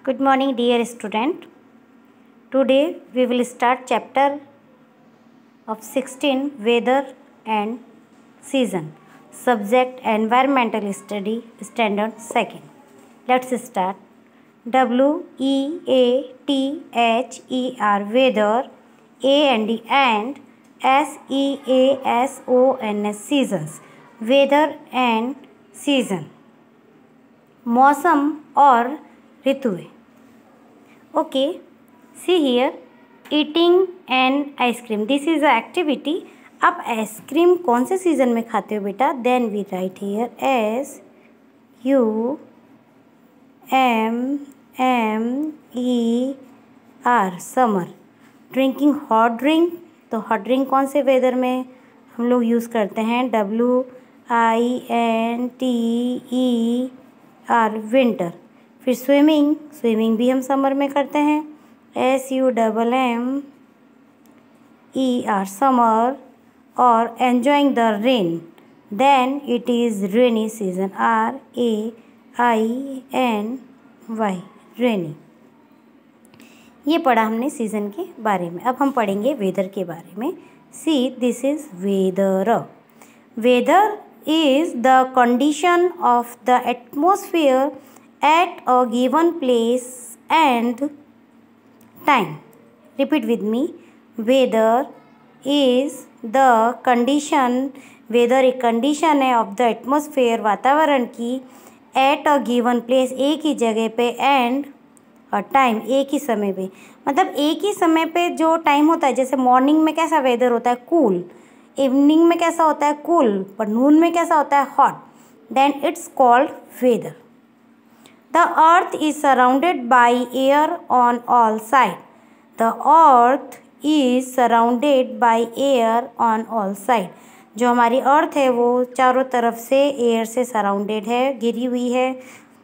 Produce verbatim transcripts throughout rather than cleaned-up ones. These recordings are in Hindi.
Good morning, dear student. Today we will start chapter of sixteen, Weather and Season. Subject Environmental Study, Standard second. Let's start. W E A T H E R, weather. A and D, and S E A S O N S, seasons. Weather and season. मौसम और ऋतुएं. Okay, see here, eating and ice cream. This is a activity. आप आइसक्रीम कौन से सीज़न में खाते हो बेटा? Then we write here S U M M E R, summer. Drinking hot drink, तो hot drink कौन से वेदर में हम लोग यूज़ करते हैं? W I N T E R, winter. फिर स्विमिंग, स्विमिंग भी हम समर में करते हैं. S U double M E R, summer. और enjoying the rain, then it is rainy season. R A I N Y, rainy. ये पढ़ा हमने सीज़न के बारे में. अब हम पढ़ेंगे वेदर के बारे में. See, this is weather. Weather is the condition of the atmosphere at a given place and time. Repeat with me. Weather is the condition, weather एक condition है of the atmosphere, वातावरण की, at a given place, एक ही जगह पे, and a time, एक ही समय पे. मतलब एक ही समय पे जो टाइम होता है, जैसे मॉर्निंग में कैसा वेदर होता है? कूल. इवनिंग में कैसा होता है? कूल. पर नून में कैसा होता है? Hot. Then it's called weather. The earth is surrounded by air on all side. The earth is surrounded by air on all side. जो हमारी अर्थ है वो चारों तरफ से एयर से सराउंडेड है, घिरी हुई है.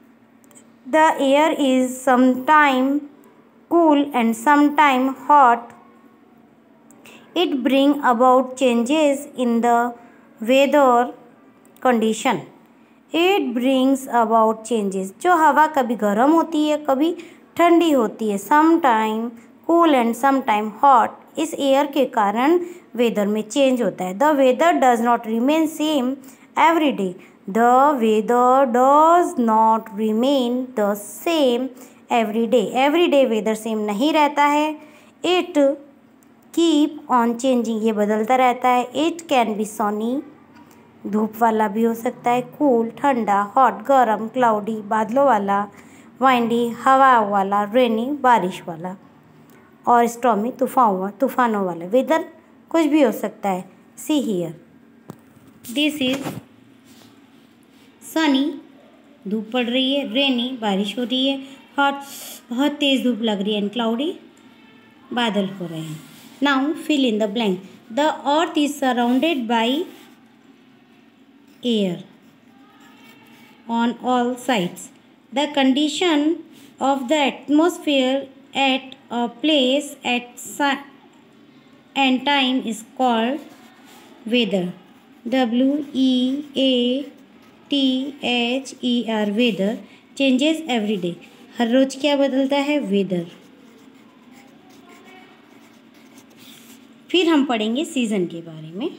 The air is sometime cool and sometime hot. It bring about changes in the weather condition. It brings about changes. जो हवा कभी गर्म होती है, कभी ठंडी होती है. Sometime cool and sometime hot. इस एयर के कारण वेदर में चेंज होता है. The weather does not remain same every day. The weather does not remain the same every day. Every day weather same नहीं रहता है. It कीप ऑन चेंजिंग, ये बदलता रहता है. इट कैन बी सनी, धूप वाला भी हो सकता है. कूल, ठंडा. हॉट, गर्म. क्लाउडी, बादलों वाला. वाइंडी, हवा वाला. रेनी, बारिश वाला. और स्टॉर्मी, तूफान तूफानों वाला. वेदर कुछ भी हो सकता है. See here, this is sunny, धूप पड़ रही है. रेनी, बारिश हो रही है. हॉट, बहुत तेज़ धूप लग रही है. एंड क्लाउडी, बादल हो रहे हैं. Now fill in the blank. The earth is surrounded by air on all sides. The condition of the atmosphere at a place at and time is called weather. W E A T H E R, weather. Changes every day. हर रोज़ क्या बदलता है? वेदर. फिर हम पढ़ेंगे सीज़न के बारे में.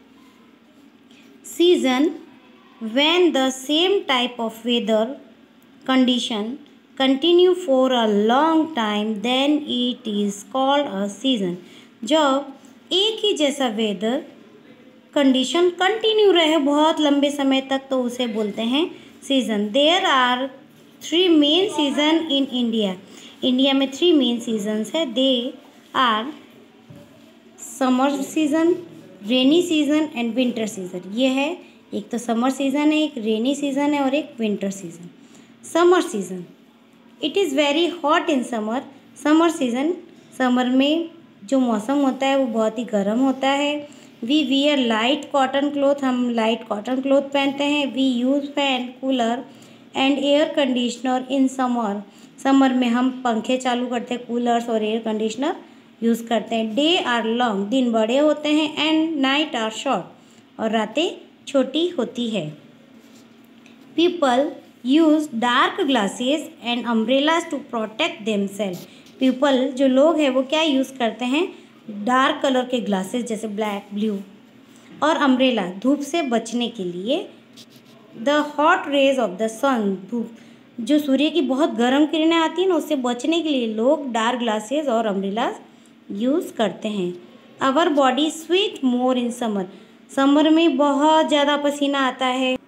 Season, when the same type of weather condition continue for a long time, then it is called a season. जब एक ही जैसा वेदर कंडीशन कंटिन्यू रहे बहुत लंबे समय तक, तो उसे बोलते हैं season. There are three main season in India. India में थ्री मेन सीजन्स है. They are summer season, rainy season and winter season. ये है, एक तो समर सीज़न है, एक रेनी सीज़न है और एक winter season. Summer season, it is very hot in summer. Summer season, summer में जो मौसम होता है वो बहुत ही गर्म होता है. We wear light cotton cloth, हम लाइट कॉटन क्लोथ पहनते हैं. We use fan, cooler and air conditioner in summer. Summer में हम पंखे चालू करते हैं, कूलर्स और एयर कंडीशनर यूज़ करते हैं. डे आर लॉन्ग, दिन बड़े होते हैं. एंड नाइट आर शॉर्ट, और रातें छोटी होती है. People use dark glasses and umbrellas to protect themselves. People जो लोग हैं वो क्या यूज़ करते हैं, डार्क कलर के ग्लासेस जैसे ब्लैक, ब्लू और अम्ब्रेला धूप से बचने के लिए। The hot rays of the sun, धूप जो सूर्य की बहुत गर्म किरणें आती हैं ना, उससे बचने के लिए लोग डार्क ग्लासेस और अम्ब्रेलाज यूज़ करते हैं। Our body sweat more in summer, summer में बहुत ज़्यादा पसीना आता है।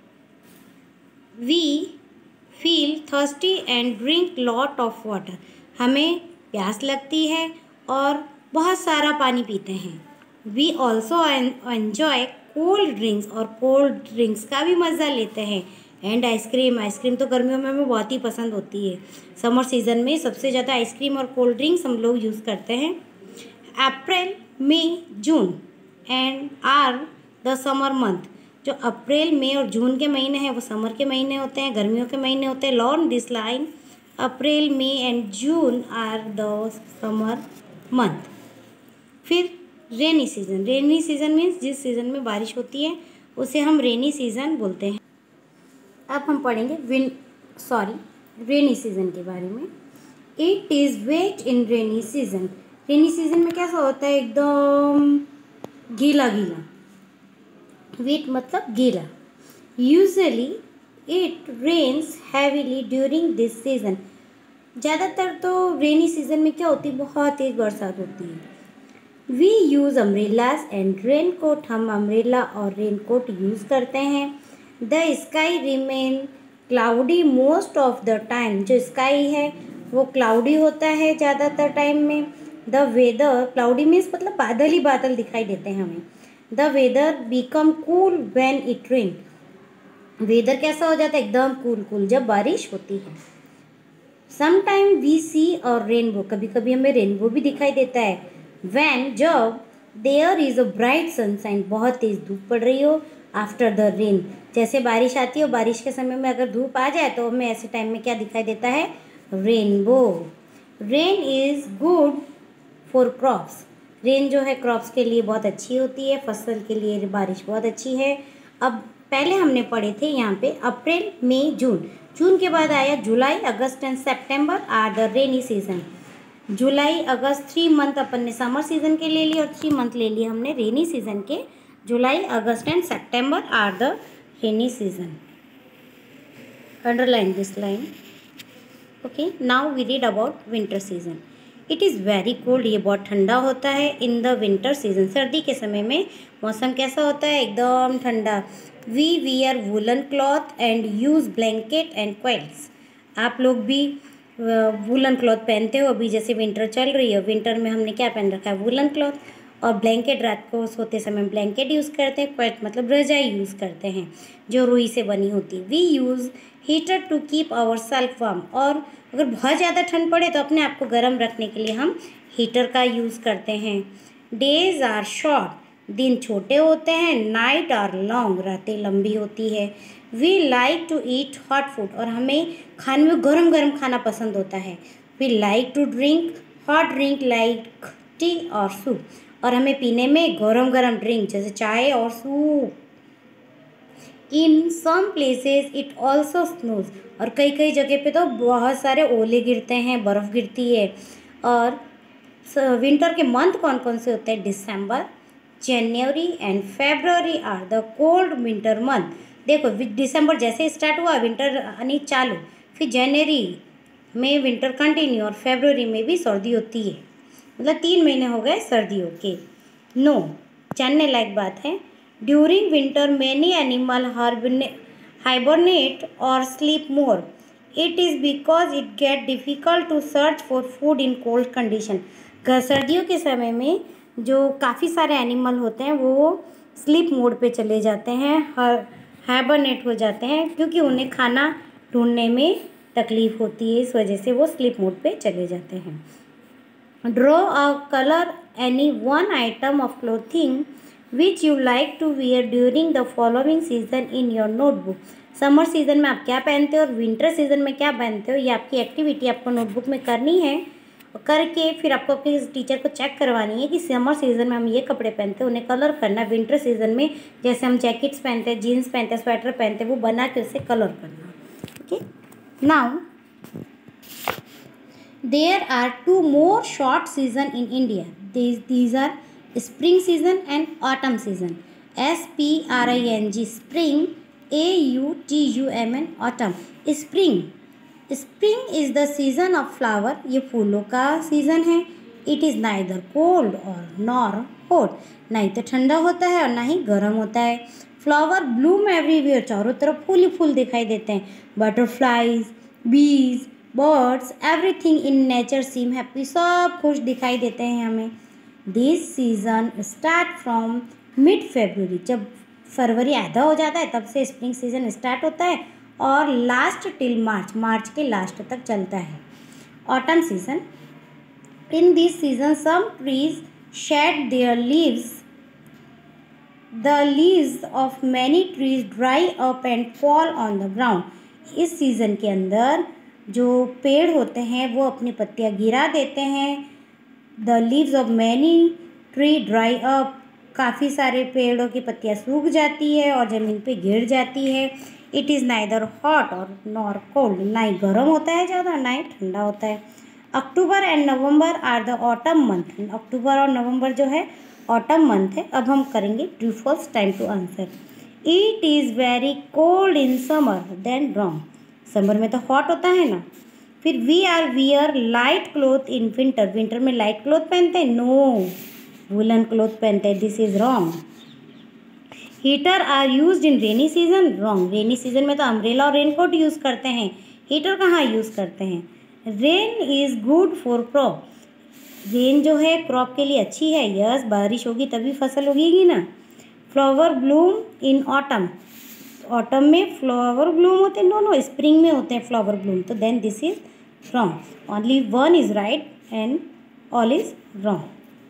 We feel thirsty and drink lot of water, हमें प्यास लगती है और बहुत सारा पानी पीते हैं। We also enjoy cold drinks, और कोल्ड ड्रिंक्स का भी मज़ा लेते हैं। एंड आइसक्रीम, आइसक्रीम तो गर्मियों में हमें बहुत ही पसंद होती है। समर सीज़न में सबसे ज़्यादा आइसक्रीम और कोल्ड ड्रिंक्स हम लोग यूज़ करते हैं। April, May, June and are the summer month, जो अप्रैल, मई और जून के महीने हैं वो समर के महीने होते हैं, गर्मियों के महीने होते हैं। Learn this line, April, May and June are the summer month. फिर rainy season, rainy season means जिस सीज़न में बारिश होती है उसे हम रेनी सीज़न बोलते हैं। अब हम पढ़ेंगे विन सॉरी रेनी सीज़न के बारे में। It is wet in rainy season, rainy season में कैसा होता है, एकदम गीला गीला, वेट मतलब गीला। Usually it rains heavily during this season, ज़्यादातर तो रेनी सीज़न में क्या होती है, बहुत तेज़ बरसात होती है। We use umbrellas and rain coat, हम अम्ब्रेला और रेन कोट यूज़ करते हैं। The sky remain cloudy most of the time, जो स्काई है वो क्लाउडी होता है ज़्यादातर टाइम में। द वेदर, क्लाउडी मीन्स मतलब बादल ही बादल दिखाई देते हैं हमें। The weather become cool when it rain, weather कैसा हो जाता है, एकदम कूल कूल जब बारिश होती है। समटाइम वी सी और रेनबो, कभी कभी हमें रेनबो भी दिखाई देता है। वैन, जब there is a bright sunshine, बहुत तेज़ धूप पड़ रही हो। आफ्टर द रेन, जैसे बारिश आती है और बारिश के समय में अगर धूप आ जाए तो हमें ऐसे टाइम में क्या दिखाई देता है, rainbow. Rain is good for crops, rain जो है क्रॉप्स के लिए बहुत अच्छी होती है, फसल के लिए बारिश बहुत अच्छी है। अब पहले हमने पढ़े थे यहाँ पे अप्रैल, मई, जून, जून के बाद आया July, August and September are the rainy season. July, August, three month अपन ने समर सीजन के ले लिए और थ्री मंथ ले लिए हमने रेनी सीजन के। July, August and September are the rainy season. Underline this line. Okay, now we read about winter season. It is very cold, ये बहुत ठंडा होता है। इन द विंटर सीजन, सर्दी के समय में मौसम कैसा होता है, एकदम ठंडा। We wear woollen cloth and use blanket and quilts, आप लोग भी वुलन क्लॉथ पहनते हो। अभी जैसे विंटर चल रही है, विंटर में हमने क्या पहन रखा है, वुलन क्लॉथ, और ब्लैंकेट रात को सोते समय ब्लैंकेट यूज़ करते हैं। क्वाइट मतलब रजाई यूज़ करते हैं जो रुई से बनी होती है। We use heater to keep our self warm, और अगर बहुत ज़्यादा ठंड पड़े तो अपने आप को गर्म रखने के लिए हम हीटर का यूज़ करते हैं। डेज आर शॉर्ट, दिन छोटे होते हैं। नाइट आर लॉन्ग, रातें लंबी होती है। We like to eat hot food, और हमें खाने में गर्म गर्म खाना पसंद होता है। We like to drink hot drink like tea और सूप, और हमें पीने में गरम गरम ड्रिंक जैसे चाय और soup. In some places it also snows, और कई कई जगह पे तो बहुत सारे ओले गिरते हैं, बर्फ़ गिरती है। और विंटर के मंथ कौन कौन से होते हैं, December, January and February are the cold winter month. देखो दिसंबर जैसे स्टार्ट हुआ विंटर यानी चालू, फिर जनवरी में विंटर कंटिन्यू, और फरवरी में भी सर्दी होती है, मतलब तीन महीने हो गए सर्दियों के। नो, जानने लायक बात है, during winter many animal hibernate और sleep more. It is because it get difficult to search for food in cold condition. सर्दियों के समय में जो काफ़ी सारे एनिमल होते हैं वो स्लीप मोड पे चले जाते हैं, हाइबरनेट हो जाते हैं, क्योंकि उन्हें खाना ढूंढने में तकलीफ़ होती है, इस वजह से वो स्लीप मोड पे चले जाते हैं। Draw a colour any one item of clothing which you like to wear during the following season in your notebook. Summer season में आप क्या पहनते हो और विंटर सीज़न में क्या पहनते हो, ये आपकी एक्टिविटी आपको नोटबुक में करनी है। करके फिर आपको अपने टीचर को चेक करवानी है कि समर सीज़न में हम ये कपड़े पहनते हैं, उन्हें कलर करना। विंटर सीज़न में जैसे हम जैकेट्स पहनते हैं, जीन्स पहनते हैं, स्वेटर पहनते हैं, वो बना के उसे कलर करना। Okay. Now, there are two more short season in India. These, these are spring season and autumn season. S P R I N G, spring, A U T U M N, autumn. Spring. Spring is the season of flower. ये फूलों का सीजन है. It is neither cold or nor hot. ना ही तो ठंडा होता है और ना ही गर्म होता है. फ्लावर ब्लूम एवरीवेयर, चारों तरफ फूल ही फूल दिखाई देते हैं. Butterflies, bees, birds, everything in nature seem happy, सब खुश दिखाई देते हैं हमें. This season start from mid February, जब फरवरी आधा हो जाता है तब से स्प्रिंग सीजन स्टार्ट होता है और लास्ट टिल मार्च, मार्च के लास्ट तक चलता है. Autumn season. In this season some trees shed their leaves. The leaves of many trees dry up and fall on the ground. इस सीज़न के अंदर जो पेड़ होते हैं वो अपनी पत्तियाँ गिरा देते हैं. The leaves of many tree dry up. काफ़ी सारे पेड़ों की पत्तियाँ सूख जाती है और ज़मीन पे गिर जाती है. It is neither hot or nor cold. ना ही गर्म होता है ज़्यादा, ना ही ठंडा होता है. October and November are the autumn month. अक्टूबर और नवंबर जो है ऑटम मंथ है. अब हम करेंगे true false. Time to answer. It is very cold in summer. Then wrong. समर में तो हॉट होता है ना. फिर we are wear light cloth in winter. Winter में लाइट क्लोथ पहनते हैं. नो, वुलन क्लोथ पहनते हैं. This is wrong. Heater are used in rainy season. Wrong. Rainy season में तो अम्ब्रेला और रेनकोट यूज़ करते हैं. हीटर कहाँ यूज़ करते हैं. Rain is good for crop. Rain जो है क्रॉप के लिए अच्छी है. यस, बारिश होगी तभी फसल उगेगी ना. Flower bloom in autumn. Autumn में फ्लावर ब्लूम होते हैं. नो नो, स्प्रिंग में होते हैं फ्लावर ब्लूम. तो then this is wrong. Only one is right and all is wrong.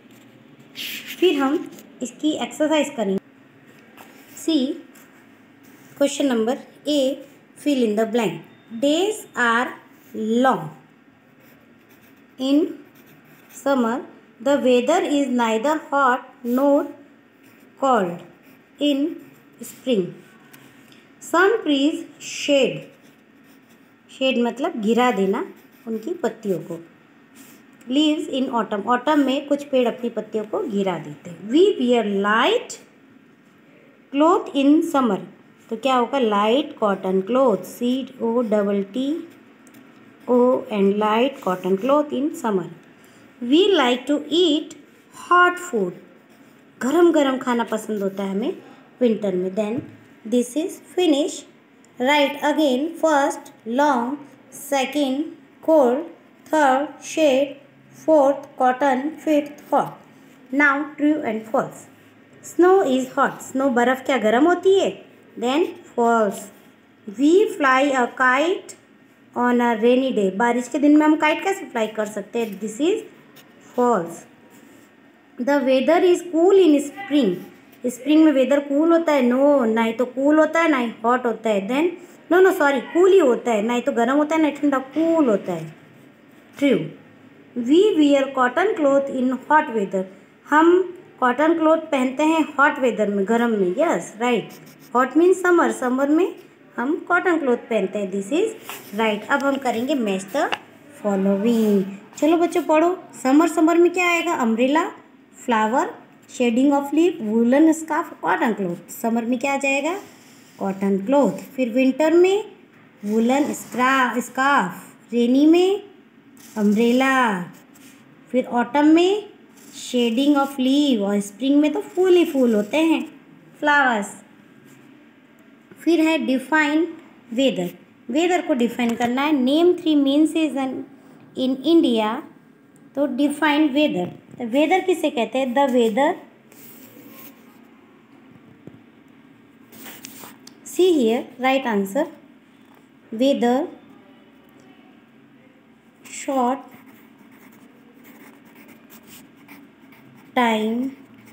फिर हम इसकी एक्सरसाइज करेंगे. See question number A, fill in the blank. Days are long in summer. The weather is neither hot nor cold in spring. Some trees shade. Shade मतलब गिरा देना उनकी पत्तियों को. Leaves in autumn. Autumn में कुछ पेड़ अपनी पत्तियों को गिरा देते हैं. We wear light cloth in summer. तो क्या होगा. light cotton cloth. C O T T O and light cotton cloth in summer. We like to eat hot food. गरम गरम खाना पसंद होता है हमें विंटर में. Then this is finish. Right again. First long, second cold, third shed, fourth cotton, fifth hot. Now true and false. Snow is hot. Snow बर्फ़ क्या गर्म होती है. Then false. We fly a kite on a rainy day. बारिश के दिन में हम काइट कैसे फ्लाई कर सकते हैं. This is false. The weather is cool in spring. Spring में वेदर कूल होता है. नो, ना ही तो कूल होता है ना ही हॉट होता है. Then no no sorry, cool ही होता है. ना ही तो गर्म होता है ना ही ठंडा, कूल होता है. True. We wear cotton cloth in hot weather. हम कॉटन क्लोथ पहनते हैं हॉट वेदर में, गर्म में. Yes right. Hot means summer. Summer में हम कॉटन क्लोथ पहनते हैं. This is right. अब हम करेंगे मैच द फॉलोइंग. चलो बच्चों पढ़ो. समर समर में क्या आएगा. Umbrella, flower, shedding of leaf, woollen scarf, cotton cloth. Summer में क्या आ जाएगा. Cotton cloth. फिर विंटर में वुलन स्कार्फ. रेनी में अम्ब्रेला. फिर ऑटम में शेडिंग ऑफ लीव. और स्प्रिंग में तो फूल ही फूल होते हैं, फ्लावर्स. फिर है डिफाइन वेदर. वेदर को डिफाइन करना है. Name three main season in India. तो डिफाइन वेदर. तो वेदर किसे कहते हैं. The weather. See here right answer. Weather short time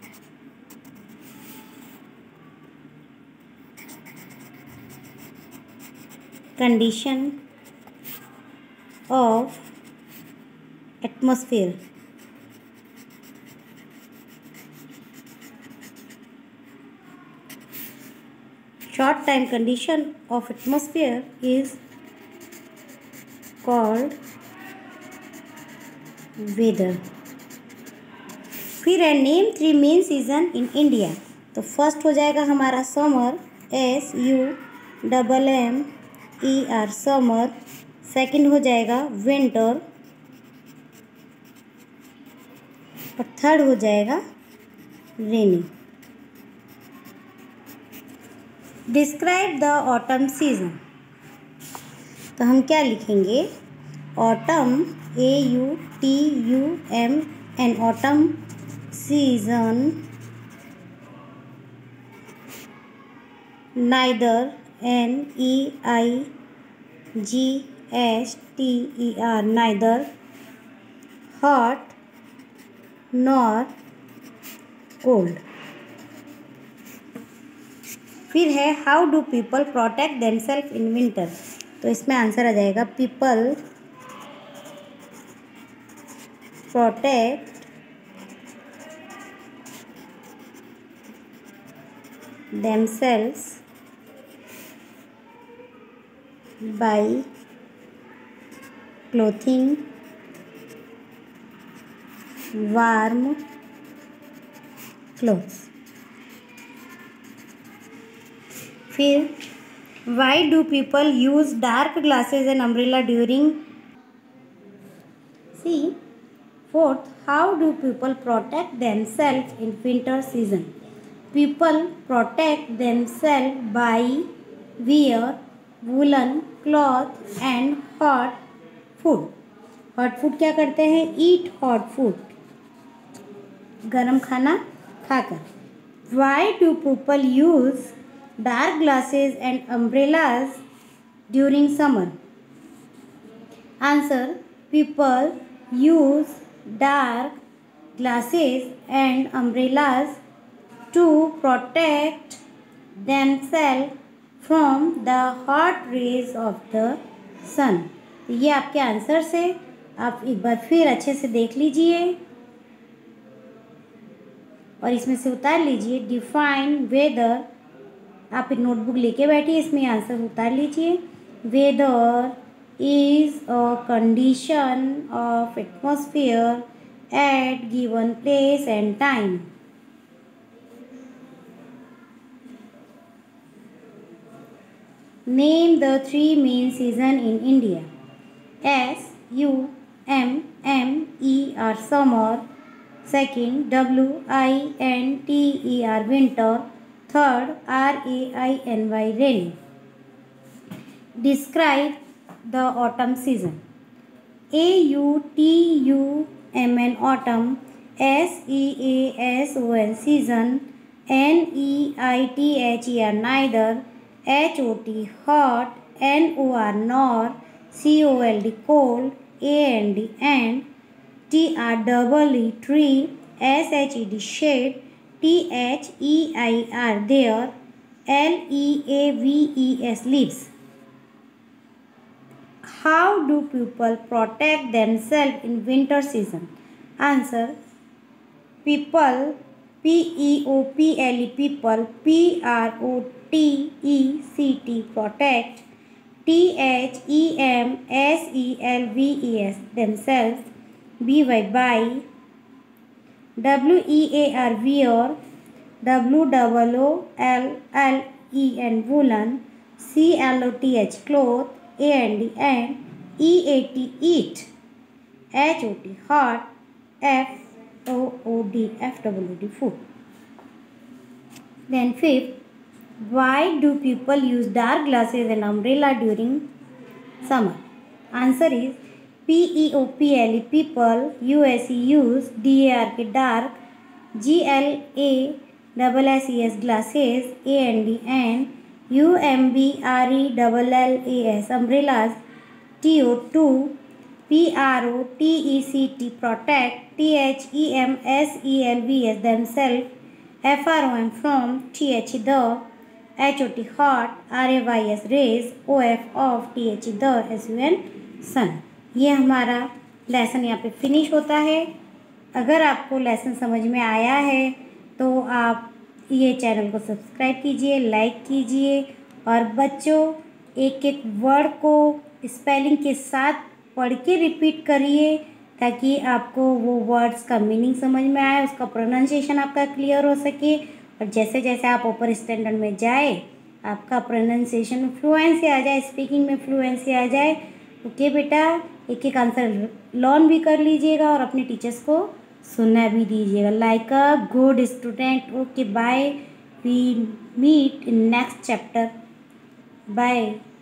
condition of atmosphere. Short time condition of atmosphere is called weather. फिर है name three main season in India. तो फर्स्ट हो जाएगा हमारा summer, S U double M E R summer. Second हो जाएगा विंटर और थर्ड हो जाएगा rainy. Describe the autumn season. तो हम क्या लिखेंगे, autumn A U T U M N autumn season neither N E I G S T E R neither hot nor cold. फिर है how do people protect themself in winter. तो इसमें आंसर आ जाएगा people protect themselves by clothing warm clothes. फिर why do people use dark glasses and umbrella during see. Fourth, how do people protect themself in winter season. People protect themself by wear woollen cloth and hot food. Hot food क्या करते हैं, ईट हॉट फूड, गरम खाना खाकर। Why do people use dark glasses and umbrellas during summer. Answer, people use dark glasses and umbrellas to protect themselves from the hot rays of the sun। ये आपके आंसर से आप एक बार फिर अच्छे से देख लीजिए और इसमें से उतार लीजिए। डिफाइन वेदर, आप एक नोटबुक लेके बैठिए, इसमें आंसर उतार लीजिए। Weather is a condition of atmosphere at given place and time। Name the three main season in India। S U M M E R summer, second W I N T E R winter, third R A I N Y rainy। Describe the autumn season। A U T U M N autumn, S E A S O N season, N E I T H E R neither, H O T hot, N O R nor, C O L D cold, A N D and, T R double E tree, S H E D shade, T H E I R there, L E A V E S leaves। How do people protect themselves in winter season? Answer, people, P E O P L E people, P R O T E C T protect, T H E M S E L V E S themselves, B Y by, W E A R wear, W O O L L E N woolen, C L O T H cloth, A N D and, E A T eat, H O T hot, F O O D F W D food। Then fifth, why do people use dark glasses and umbrella during summer? Answer is P E O P L E people, U S E use, D A R K dark, G L A S S E S glasses, A N D and, U M B R E L L A S umbrellas, T O two, P R O T E C T protect, T H E M S E L V S themselves, F R O M from, T H the, H O T hot, R A Y S rays, O F of, T H the, S U N sun। ये हमारा लेसन यहाँ पे फिनिश होता है। अगर आपको लेसन समझ में आया है तो आप ये चैनल को सब्सक्राइब कीजिए, लाइक कीजिए और बच्चों एक एक वर्ड को स्पेलिंग के साथ पढ़ के रिपीट करिए ताकि आपको वो वर्ड्स का मीनिंग समझ में आए, उसका प्रोनाउंसिएशन आपका क्लियर हो सके। और जैसे जैसे आप ऊपर स्टैंडर्ड में जाए आपका प्रोनाउंसिएशन में फ्लुएंसी आ जाए, स्पीकिंग में फ्लुएंसी आ जाए। ओके बेटा, एक एक आंसर लर्न भी कर लीजिएगा और अपने टीचर्स को सुनना भी दीजिएगा। Like a good student. Okay bye, we meet in next chapter. Bye.